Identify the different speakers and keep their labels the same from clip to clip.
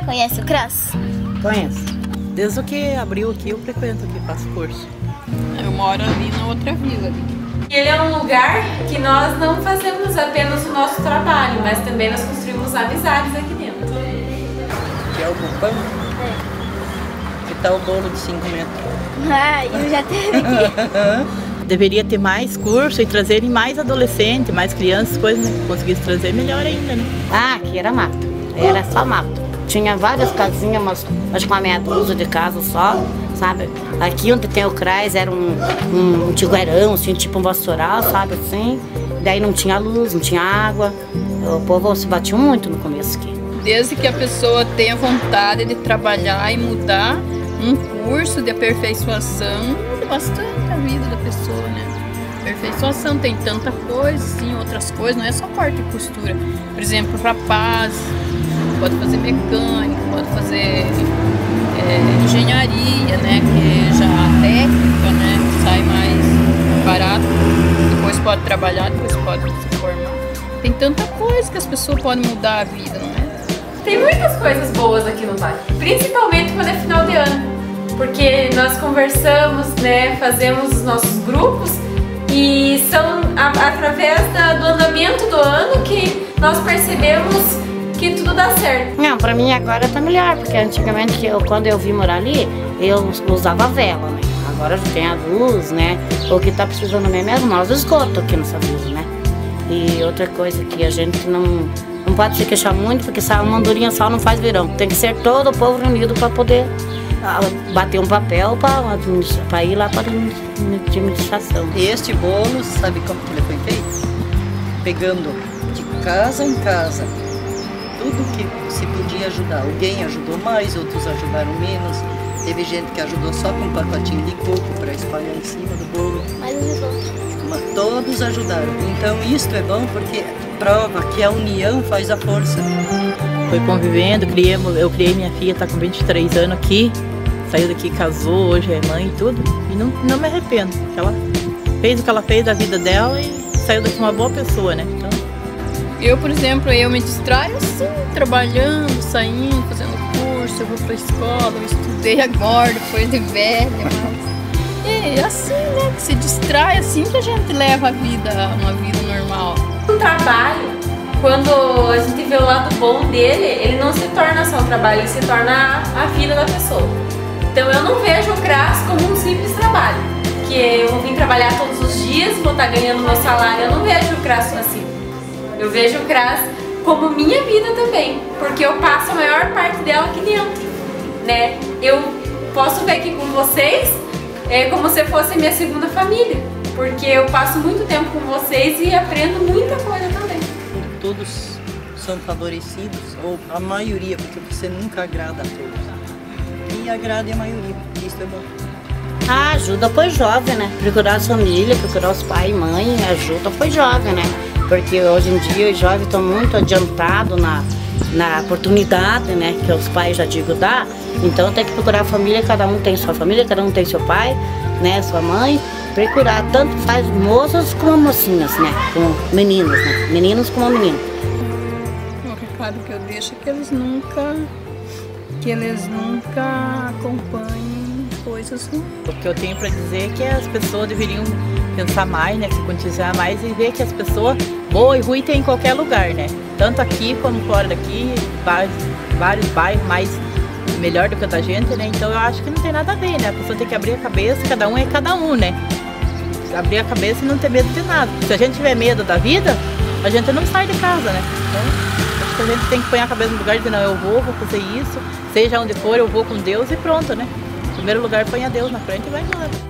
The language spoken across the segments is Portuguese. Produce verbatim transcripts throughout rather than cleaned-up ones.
Speaker 1: Conhece o CRAS?
Speaker 2: Conheço. Desde o que abriu aqui, eu frequento aqui, faço curso.
Speaker 3: Eu moro ali na outra vila.
Speaker 4: Ele é um lugar que nós não fazemos apenas o nosso trabalho, mas também nós construímos amizades aqui dentro.
Speaker 2: Que é o Bupão? É. Que tá o bolo de cinco metros.
Speaker 1: Ah, eu já teve aqui.
Speaker 2: Deveria ter mais curso e trazerem mais adolescentes, mais crianças, coisas, né? Se conseguisse trazer, melhor ainda, né?
Speaker 5: Ah, aqui era mato. Era só mato. Tinha várias casinhas, mas acho que uma meia dúzia de casa só, sabe? Aqui onde tem o CRAS era um, um tiguarão, assim, tipo um vassoural, sabe, assim. Daí não tinha luz, não tinha água. O povo se batia muito no começo aqui.
Speaker 3: Desde que a pessoa tenha vontade de trabalhar e mudar, um curso de aperfeiçoação muda bastante a vida da pessoa, né? Aperfeiçoação tem tanta coisa, sim, outras coisas, não é só corte e costura. Por exemplo, rapaz, pode fazer mecânica, pode fazer é, engenharia, né? Que já a técnica, né? Sai mais barato. Depois pode trabalhar, depois pode se formar. Tem tanta coisa que as pessoas podem mudar a vida, não é?
Speaker 4: Tem muitas coisas boas aqui no bairro, principalmente quando é final de ano, porque nós conversamos, né, fazemos os nossos grupos e são a, através da, do andamento do ano que nós percebemos que tudo dá certo.
Speaker 5: Não, pra mim agora tá melhor, porque antigamente eu, quando eu vim morar ali, eu usava vela, né? Agora já tem a luz, né? O que tá precisando mesmo é nós esgoto aqui nessa vila, né? E outra coisa que a gente não... Não pode se queixar muito, porque uma andorinha só não faz verão. Tem que ser todo o povo reunido para poder bater um papel para ir lá para a administração.
Speaker 2: E este bolo, sabe como que ele foi feito? Pegando de casa em casa, tudo que se podia ajudar. Alguém ajudou mais, outros ajudaram menos. Teve gente que ajudou só com um pacotinho de coco para espalhar em cima do bolo.
Speaker 1: Mas os outros.
Speaker 2: Mas todos ajudaram. Então isto é bom porque prova que a união faz a força. Foi convivendo, criemos, eu criei minha filha, está com vinte e três anos aqui, saiu daqui, casou, hoje é mãe e tudo, e não, não me arrependo. Ela fez o que ela fez da vida dela e saiu daqui uma boa pessoa, né? Então...
Speaker 3: Eu, por exemplo, eu me distraio assim, trabalhando, saindo, fazendo curso, eu vou para a escola, eu estudei agora, depois de velha, mas... E assim, né, que se distrai, assim que a gente leva a vida, uma vida normal.
Speaker 4: Um trabalho, quando a gente vê o lado bom dele, ele não se torna só um trabalho, ele se torna a vida da pessoa. Então eu não vejo o CRAS como um simples trabalho, que eu vou vir trabalhar todos os dias, vou estar ganhando meu salário, eu não vejo o CRAS assim. Eu vejo o CRAS como minha vida também, porque eu passo a maior parte dela aqui dentro, né? Eu posso ver aqui com vocês, é como se fosse minha segunda família. Porque eu passo muito tempo com vocês e aprendo muita coisa também.
Speaker 2: Todos são favorecidos, ou a maioria, porque você nunca agrada a todos. E agrada a maioria, isso é bom.
Speaker 5: Ah, ajuda foi jovem, né? Procurar as famílias, procurar os pais e mãe, ajuda foi jovem, né? Porque hoje em dia os jovens estão muito adiantados na, na oportunidade, né? Que os pais já digo dá. Então tem que procurar a família, cada um tem sua família, cada um tem seu pai, né? Sua mãe. Procurar, tanto faz moças como mocinhas, né? Como meninos, né? Meninos como meninos.
Speaker 3: O recado que eu deixo é que eles nunca, que eles nunca acompanhem coisas ruins.
Speaker 2: O que eu tenho para dizer é que as pessoas deveriam pensar mais, né? Se conscientizar mais e ver que as pessoas boa e ruim tem em qualquer lugar, né? Tanto aqui como fora daqui, vários, vários bairros mais melhor do que a da gente, né? Então eu acho que não tem nada a ver, né? A pessoa tem que abrir a cabeça, cada um é cada um, né? Abrir a cabeça e não ter medo de nada. Se a gente tiver medo da vida, a gente não sai de casa, né? Então, acho que a gente tem que pôr a cabeça no lugar e dizer, não, eu vou, vou fazer isso, seja onde for, eu vou com Deus e pronto, né? Em primeiro lugar, põe a Deus na frente e vai embora.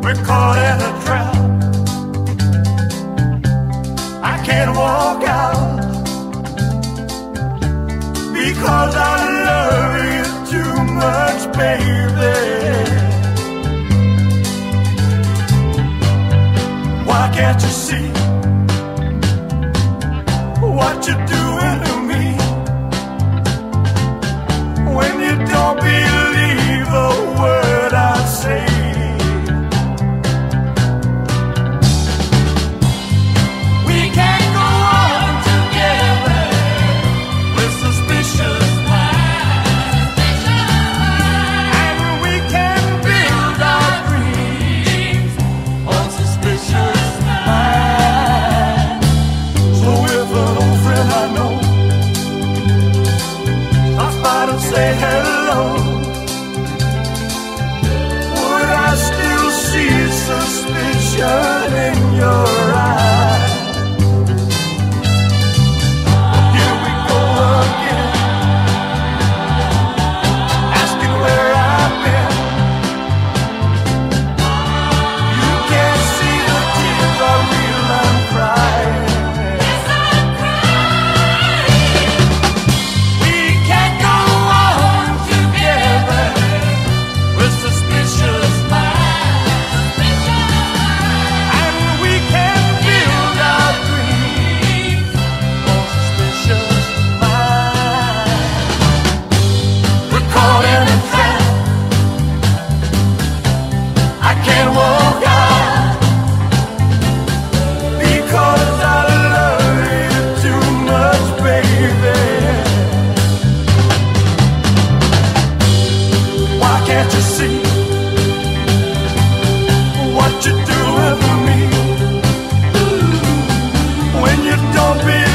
Speaker 6: we're caught in a trap. I can't walk out because I love you too much, baby. Why can't you see what you're doing to me? When you don't believe a word I say. We can't go on together with suspicious minds, and we can build our dreams on suspicious minds. So if an old friend I know stops by to say hello, would I still see suspicion in your eyes? Here we go again, asking where I've been. You can't see the tears are real, I'm crying. We can't go on together with suspicious minds, and we can build our dreams on suspicious minds. We're caught in a trap. I can't walk out because I love you too much, baby. Why can't you see what you're doing for me? When you don't believe